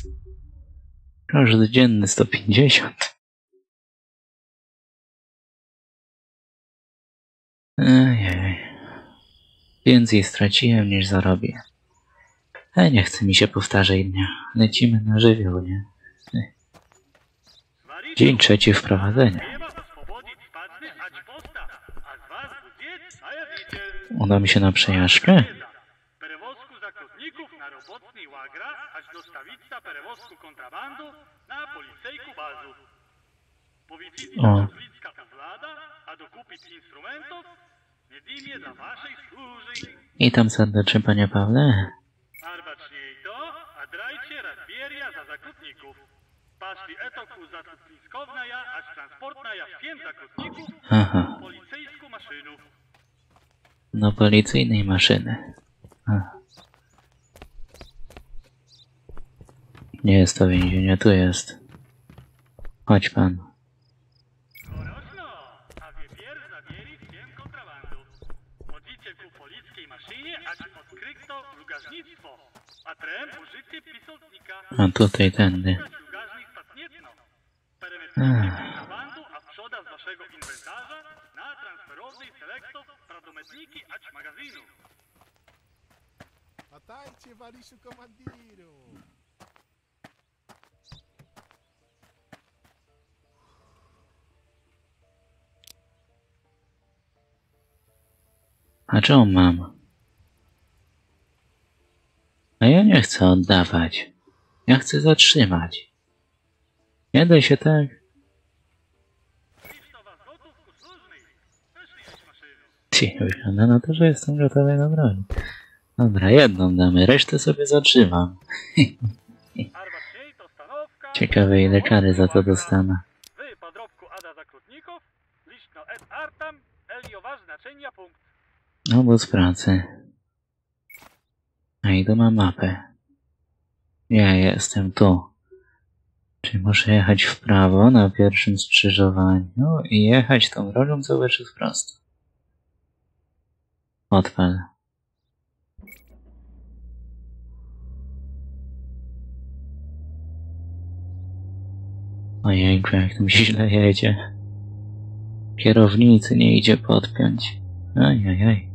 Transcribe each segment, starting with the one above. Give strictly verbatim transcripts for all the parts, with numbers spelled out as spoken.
Każdy dzienny sto pięćdziesiąt. Ejej. Więcej straciłem niż zarobię. Ale nie chce mi się powtarzać dnia. Lecimy na żywioł, nie? Dzień trzeci wprowadzenia. Uda mi się na przejażdżkę? O. I tam serdecznie, panie Pawle. Aha. Do policyjnej maszyny. Aha. Nie jest to więzienie, tu jest. Chodź pan. A tutaj tędy. Ach. Atajcie, waliszu komandiru! A czemu mam? A ja nie chcę oddawać. Ja chcę zatrzymać. Nie da się tak. Ci, wygląda na to, że jestem gotowy na broń. Dobra, jedną damy, resztę sobie zatrzymam. Ciekawe, ile kary za to dostanę. Obóz pracy. A i tu mam mapę. Ja jestem tu. Czy muszę jechać w prawo na pierwszym skrzyżowaniu i jechać tą drogą cały czas prosto? Odpal. Ojejku, jak tam źle jedzie. Kierownicy nie idzie podpiąć. Ajajaj.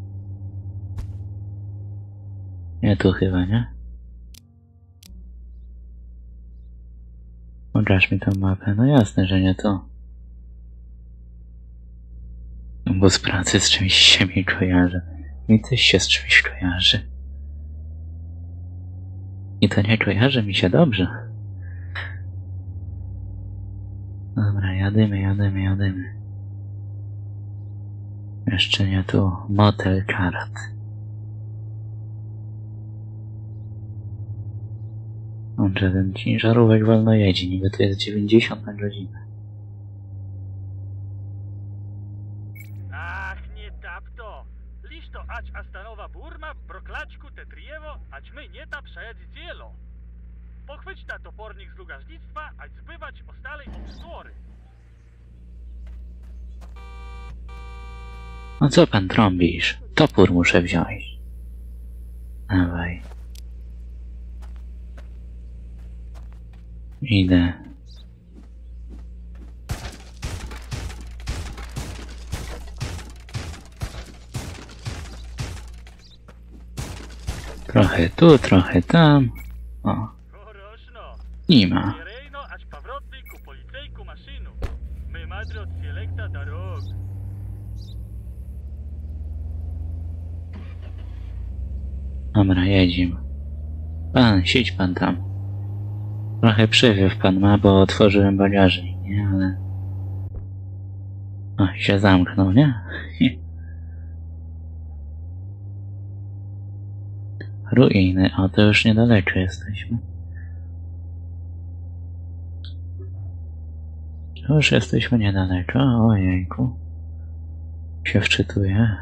Nie tu chyba, nie? Pokaż mi tą mapę. No jasne, że nie tu. Bo z pracy z czymś się mi kojarzy. Mi też się z czymś kojarzy. I to nie kojarzy mi się dobrze. Dobra, jadymy, jadymy, jadymy. Jeszcze nie tu. Motel Karat. On, że ten ciężarówek wolno jedzie. Niby to jest dziewięćdziesiąt na godzinę. Ach, nie tap to. Lisz to ać astanowa burma, broklaczku te triewo, ać my nie tap przejadź dzielo. Pochwyć ta topornik z lugażnictwa, ać zbywać ostalej obstwory. No co pan trąbisz? Topór muszę wziąć. Dawaj. Idę. Trochę tu, trochę tam. O. Nie ma. Dobra, jedziemy. Pan, siedź pan tam. Trochę przewiew pan ma, bo otworzyłem bagażnik, nie? Ale... O, się zamknął, nie? Ruiny, o, to już niedaleko jesteśmy. Już jesteśmy niedaleko, ojejku. Się wczytuję.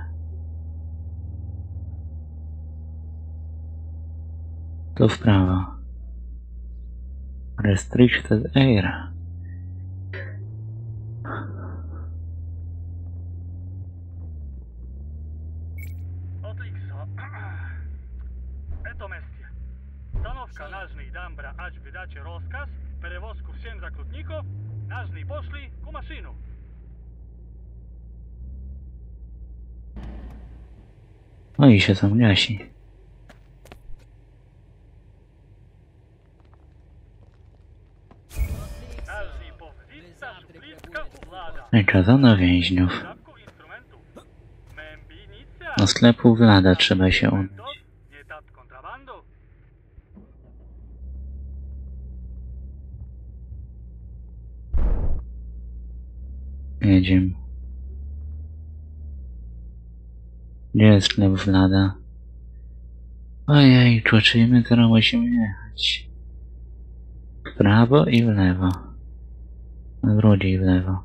Tu w prawo. Restricted area. Stanowka nażnej dambra, ać wydacie rozkaz, перевозку всем zaklutników, nażnej poszli ku maszynu. No i się tam gasi. Nażnej powwidca, żupliska uwlada. Wykazano więźniów. Zapku instrumentów. Membinicja. Do sklepu Vlada trzeba się udać. Nie tap kontrabandu. Jedziemy. Gdzie jest sklep Vlada? Ojej, czyli my teraz musimy jechać. W prawo i w lewo. W drugie i w lewo.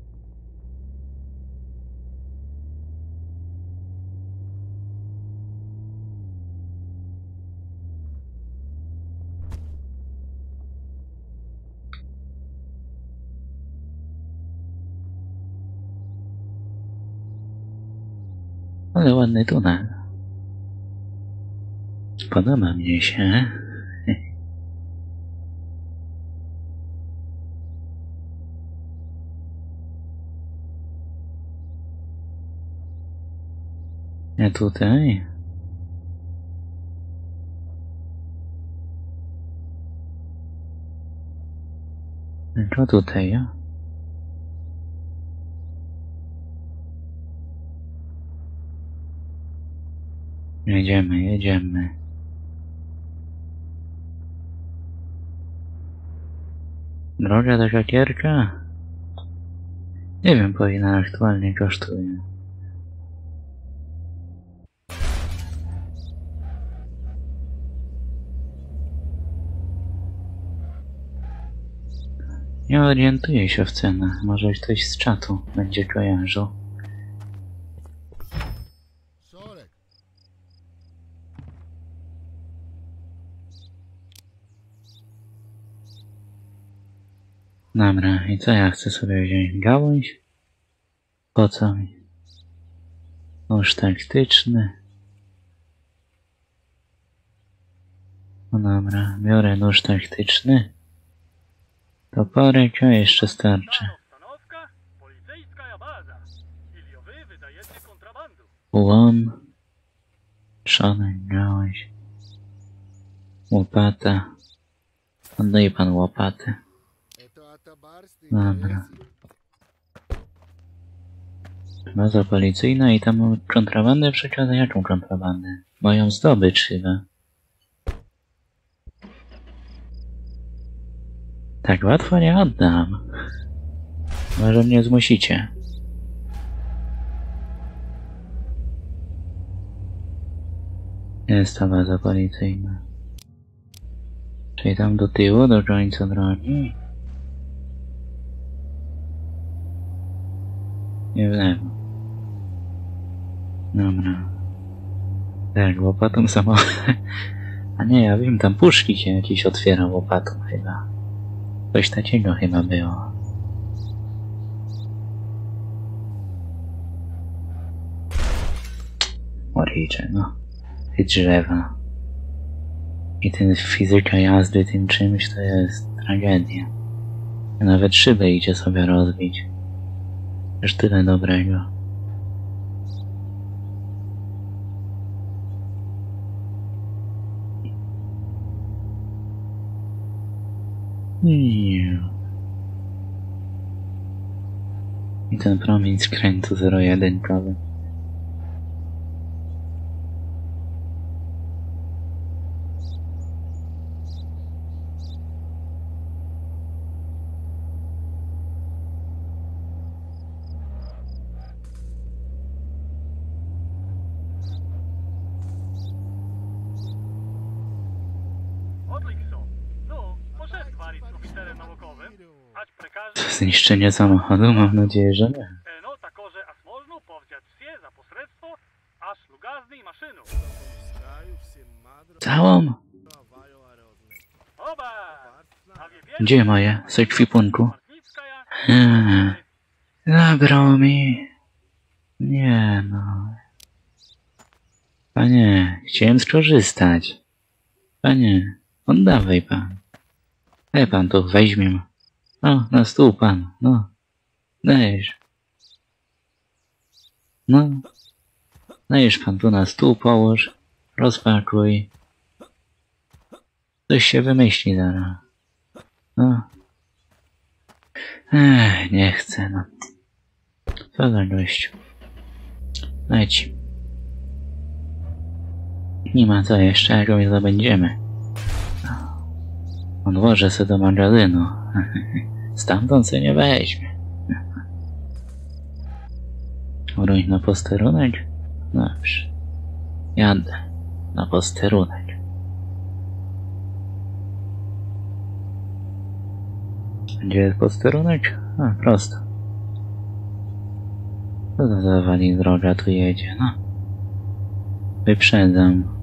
Ale ładny tunel. Podoba mnie się. Nie tutaj. Co tutaj, ja? Jedziemy, jedziemy. Droga do Żakierka? Nie wiem, po ile aktualnie kosztuje. Nie orientuję się w cenach. Może ktoś z czatu będzie kojarzył. Sorek. Dobra, i co ja chcę sobie wziąć? Gałąź? Po co mi? Nóż taktyczny. No dobra, biorę nóż taktyczny. Toporek, a jeszcze starczy. Stanowka, policyjska baza. Ili wy wydajecie kontrabandu. Łom. Trzonek, gałąź. Łopata. Oddaj pan łopatę. Eto atabarsty. Dobra. Baza policyjna i tam kontrabandę przekazać. Jaką kontrabandę? Moją zdobycz chyba. Tak łatwo nie oddam. Może mnie zmusicie. Jest ta baza policyjna. Czyli tam do tyłu, do końca drogi. Nie w lewo. Dobra. Tak, łopatą samo. A nie, ja wiem, tam puszki się jakieś otwiera łopatą chyba. Coś takiego chyba było. Oricze, no. Te drzewa. I ten fizyka jazdy tym czymś to jest tragedia. Nawet szybę idzie sobie rozbić. Już tyle dobrego. I ten promień skrętu zero-jedynkowy. Zniszczenie samochodu? Mam nadzieję, że nie. No, takoże aż można powziąć się za posredstwo aż lugaznej maszynu. Całą? Oba! Gdzie moje? Z ekwipunku? Eee, zabrał mi. Nie no. Panie, chciałem skorzystać. Panie, Oddawaj pan. E pan to weźmie. No, na stół pan, no. Dajesz. No. Dajesz pan tu na stół, połóż. Rozpakuj. Coś się wymyśli zaraz. No. Ech, nie chcę, no. Co za gościu. Leci. Nie ma co jeszcze, jak my zdobędziemy. Odłożę se do magazynu. Stamtąd se nie weźmie. Ruń na posterunek? Dobrze. Jadę na posterunek. Gdzie jest posterunek? A, prosto. Co to za wali droga tu jedzie, no? Wyprzedzam.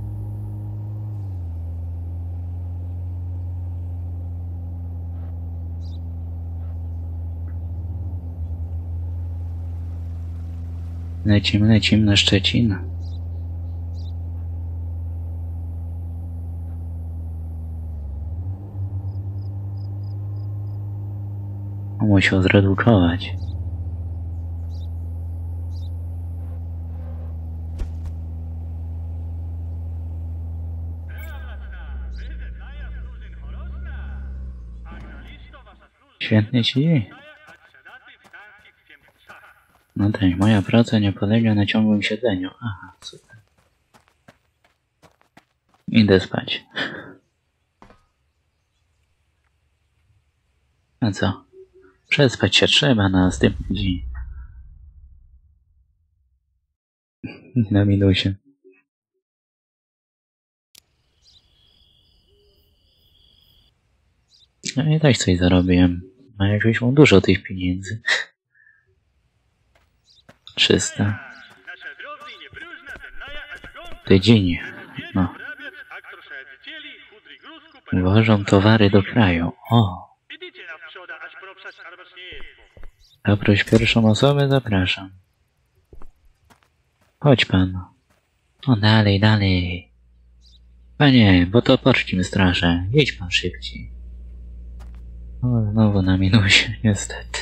Lecim, lecim na Szczecin. Musiał zredukować. Świetnie ci dzieje. No tak, moja praca nie polega na ciągłym siedzeniu. Aha, super. Idę spać. A co? Przespać się trzeba na następny dzień. Na minusie. No i tak coś zarobiłem. A jakbyś mam dużo tych pieniędzy. trzysta. Tydzień. No. Uważam towary do kraju. O. Zaproś pierwszą osobę, zapraszam. Chodź pan. O, dalej, dalej. Panie, bo to poczci straszę. Jedź pan szybciej. O, znowu na minusie, niestety.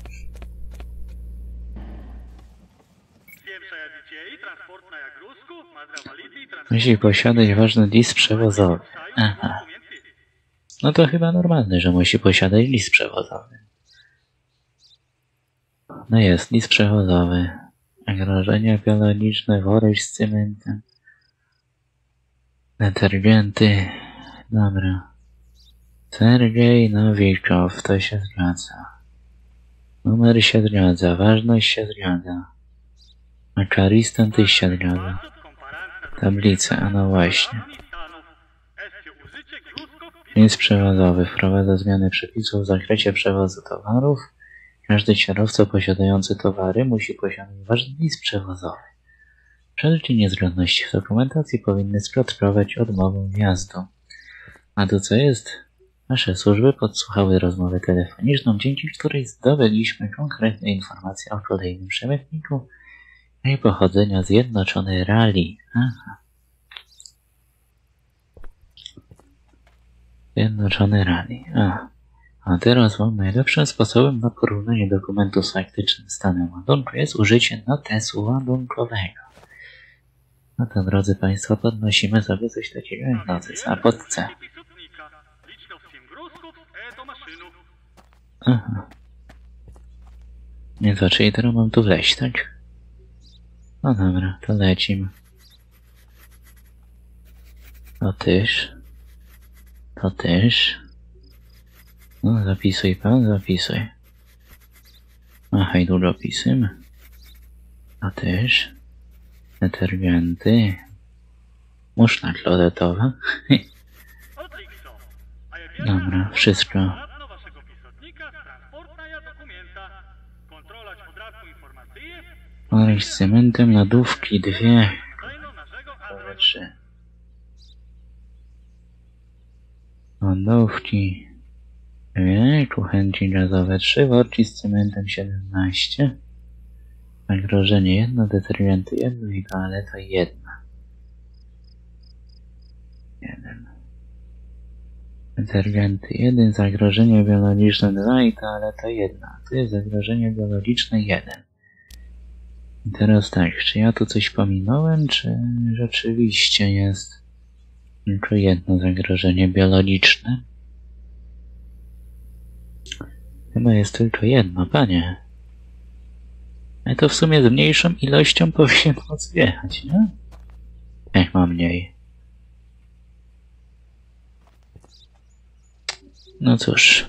Musi posiadać ważny list przewozowy. Aha. No to chyba normalne, że musi posiadać list przewozowy. No jest, list przewozowy. Zagrożenia biologiczne, worek z cementem. Detergenty. Dobra. Sergiej Nowikow, to się zgadza. Numer się zgadza, ważność się zgadza. Makaristan też się zgadza. Tablica, a no właśnie. List przewozowy wprowadza zmiany przepisów w zakresie przewozu towarów. Każdy kierowca posiadający towary musi posiadać ważny list przewozowy. Wszelkie niezgodności w dokumentacji powinny skutkować odmową wjazdu. A to co jest? Nasze służby podsłuchały rozmowę telefoniczną, dzięki której zdobyliśmy konkretne informacje o kolejnym przemytniku i pochodzenia Zjednoczonej Rali. Aha. Zjednoczone Rali. A. A teraz mam najlepszym sposobem na porównanie dokumentu z faktycznym stanem ładunku jest użycie notesu ładunkowego. No to drodzy Państwo, podnosimy sobie coś takiego jak notes, a pod C. Aha. Nie to, czyli teraz mam tu wleźć, tak? No dobra, to lecimy. To też. To też. No zapisuj pan, zapisuj. Machaj długopisem. To też. Detergenty. Muszla klodetowa. Dobra, wszystko. Worek z cementem, lodówki dwie. Dobra, trzy. Lodówki dwie, kuchenki gazowe trzy, worki z cementem siedemnaście. Zagrożenie jedno, detergenty jedno i toaleta jedna. Jeden. Detergenty jeden, zagrożenie biologiczne dwa i toaleta jedna. Tu jest zagrożenie biologiczne jeden. I teraz tak, czy ja tu coś pominąłem, czy rzeczywiście jest tylko jedno zagrożenie biologiczne? Chyba jest tylko jedno, panie. Ale to w sumie z mniejszą ilością powinien móc wjechać, nie? Jak ma mniej. No cóż.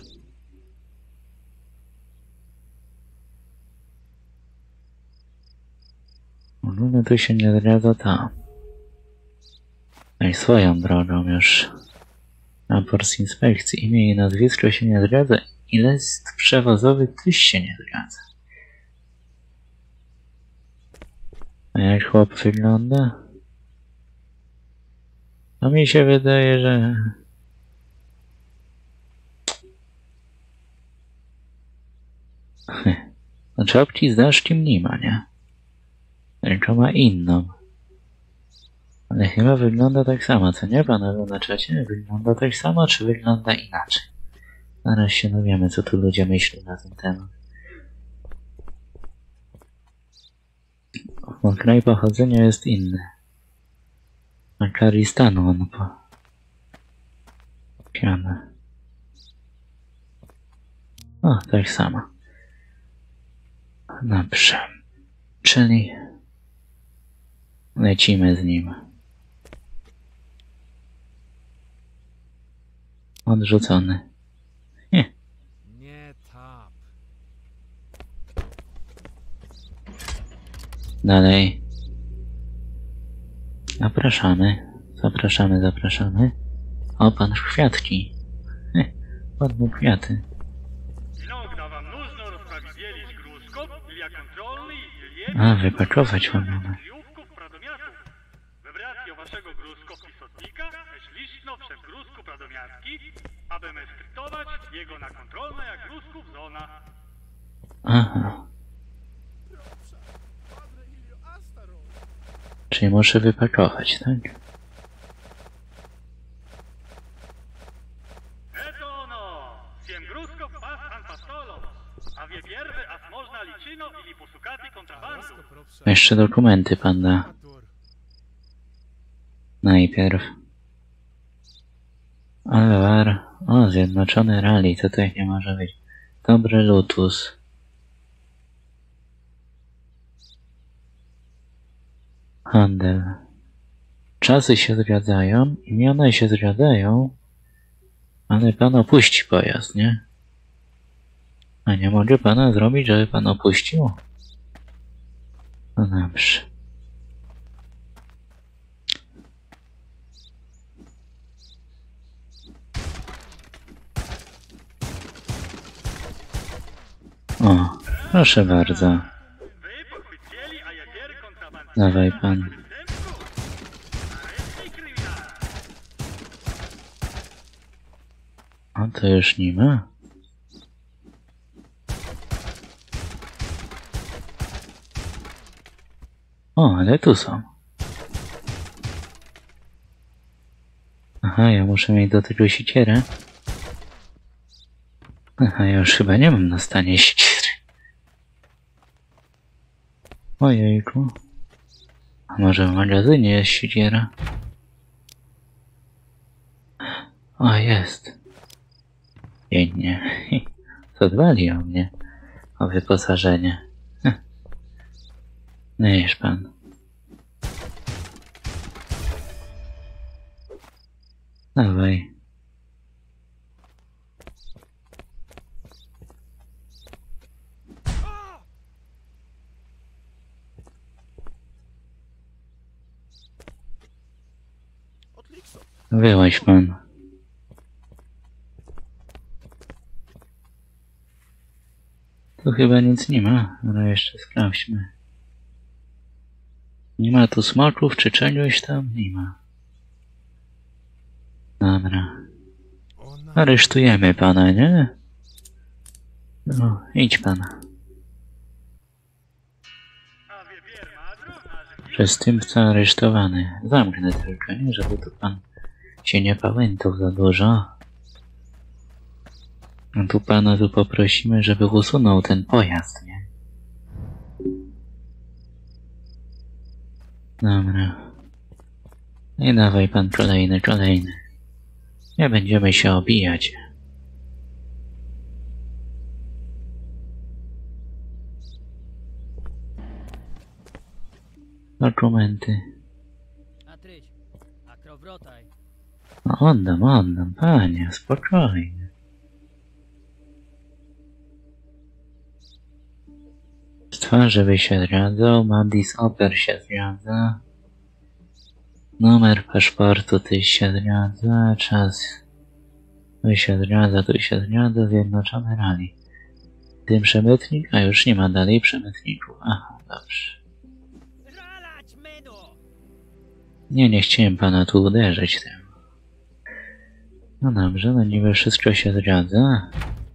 Ogólnie tu się nie zgadza ta. No i swoją drogą już. Raport z inspekcji. Imię i nazwisko się nie zgadza. I list przewozowy też się nie zgadza. A jak chłop wygląda? No mi się wydaje, że... No czapki z daszkiem nie ma, nie? Tylko ma inną. Ale chyba wygląda tak samo, co nie, panowie na czacie? Wygląda tak samo, czy wygląda inaczej? Zaraz się dowiemy, co tu ludzie myślą na ten temat. Bo kraj pochodzenia jest inny. Makaristanu on po... Piana. O, tak samo. Dobrze. Czyli... lecimy z nim. Odrzucony. Nie. Nie tap. Dalej. Zapraszamy. Zapraszamy, zapraszamy. O, pan kwiatki. Heh, pan mu kwiaty. Иногда вам нужно распределить грузков для контрольной или A, wypakować mamy. трюков продумяту. Выбрать вашего грузкописотника, śliczno przez грузку продумятки, aby skryptować jego na kontrolnej грузków zona. Aha. Czyli muszę wypakować, tak? Это оно! Семь грузков пас анпастолов. А wie pierwy, a można liczyno ili poszukaty kontrabandu. Jeszcze dokumenty pan da. Najpierw. Alvar. O, Zjednoczony Rally, to tak nie może być. Dobry Lotus. Handel. Czasy się zgadzają, imiona się zgadzają, ale pan opuści pojazd, nie? A nie mogę pana zrobić, żeby pan opuścił? No dobrze. O, proszę bardzo. Wy pochwycili, a ja bier kontraband. Dawaj pan. A to już nie ma. O, ale tu są. Aha, ja muszę mieć do tego siekierę. Aha, ja już chyba nie mam na stanie siekiery. Ojejku. A może w magazynie jest siekiera? O, jest. Pięknie. Zadbali o mnie. O wyposażenie. No wiesz pan. Dawaj. Wyłaź pan. Tu chyba nic nie ma, ale jeszcze sprawdźmy. Nie ma tu smaków czy czegoś tam? Nie ma. Dobra. Aresztujemy pana, nie? No, idź pan. Przestępca aresztowany. Zamknę tylko, nie? Żeby tu pan się nie pałętał za dużo. No tu pana tu poprosimy, żeby usunął ten pojazd, nie? Dobra. I dawaj pan kolejny, kolejny. Nie będziemy się obijać. Dokumenty. Atryś, a krowrotaj. No oddam, oddam, panie, spokojnie. Twarzy by się zgadzał, Mandis Oper się zgadza. Numer paszportu ty się zgadza, czas tu się zgadza, tu się zgadza, Zjednoczone Rally. Tym przemytnik, a już nie ma dalej przemytników. Aha, dobrze. Nie, nie chciałem pana tu uderzyć tym. No dobrze, no niby wszystko się zgadza.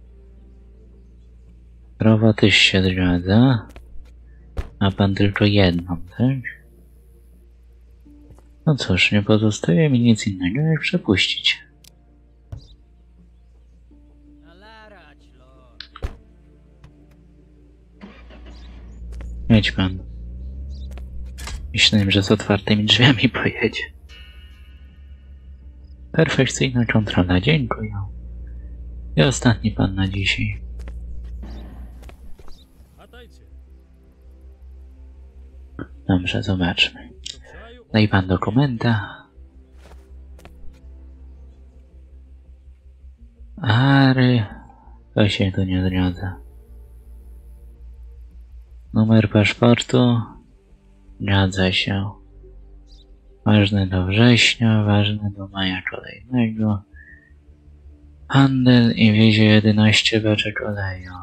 Krowa też się zgadza. A pan tylko jedną, tak? No cóż, nie pozostaje mi nic innego, jak przepuścić. Jedź pan. Myślałem, że z otwartymi drzwiami pojedzie. Perfekcyjna kontrola, dziękuję. I ostatni pan na dzisiaj. Dobrze, zobaczmy. Daj pan dokumenta. Ary. To się tu nie zgadza. Numer paszportu. Zgadza się. Ważne do września, ważne do maja kolejnego. Handel i wiezie jedenaście beczek oleju.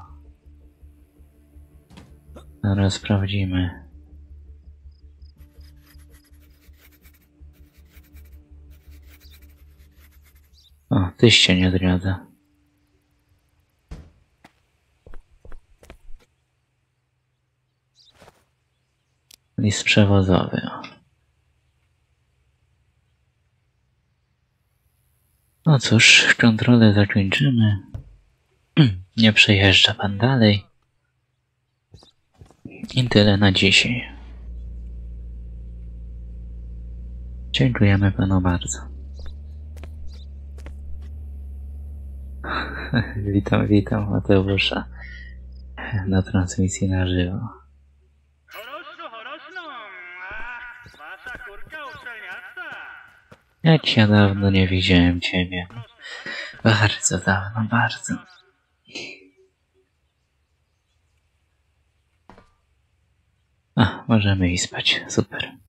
Zaraz sprawdzimy. O, tyś się nie zgadza. List przewozowy. O. No cóż, kontrolę zakończymy. Nie przejeżdża pan dalej. I tyle na dzisiaj. Dziękujemy panu bardzo. Witam, witam Mateusza na transmisji na żywo. Choroszno, choroszno! A, wasza kurka uczelniasta! Jak ja dawno nie widziałem ciebie. Bardzo dawno, bardzo. A, możemy iść spać. Super.